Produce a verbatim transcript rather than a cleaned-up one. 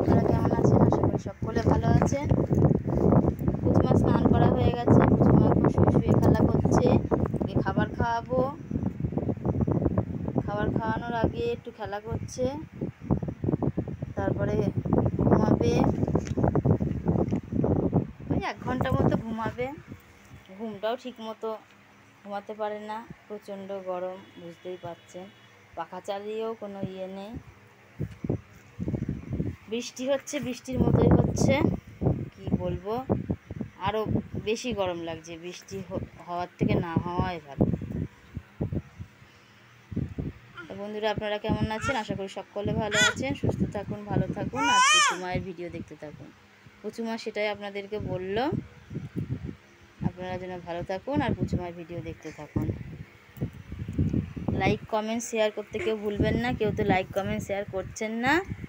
আপনারা কেমন আছেন? আশা করি সকলে ভালো আছেন। পুচুমা স্নান করা হয়ে গেছে। পুচুমা এখন শুয়ে শুয়ে খেলা করছে। ওকে খাবার খাওয়াবো। খাবার খাওয়ানোর আগে একটু খেলা করছে, তারপরে ঘুমাবে। ওই এক ঘন্টা মতো ঘুমাবে। ঘুমটাও ঠিক মতো ঘুমাতে পারে না, প্রচণ্ড গরম, বুঝতেই পারছেন। পাখা চালিয়েও কোনো ইয়ে নেই। বৃষ্টি হচ্ছে, বৃষ্টির মতোই হচ্ছে, কি বলবো, আরও বেশি গরম লাগছে। বৃষ্টি হওয়ার থেকে না হওয়াই ভালো। বন্ধুরা, আপনারা কেমন আছেন? আশা করি সকলে ভালো আছেন। সুস্থ থাকুন, ভালো থাকুন, আর পুচুমায়ের ভিডিও দেখতে থাকুন। পুচুমা সেটাই আপনাদেরকে বলল, আপনারা যেন ভালো থাকুন আর পুচুমায়ের ভিডিও দেখতে থাকুন। লাইক কমেন্ট শেয়ার করতে কেউ ভুলবেন না। কেউ তো লাইক কমেন্ট শেয়ার করছেন না।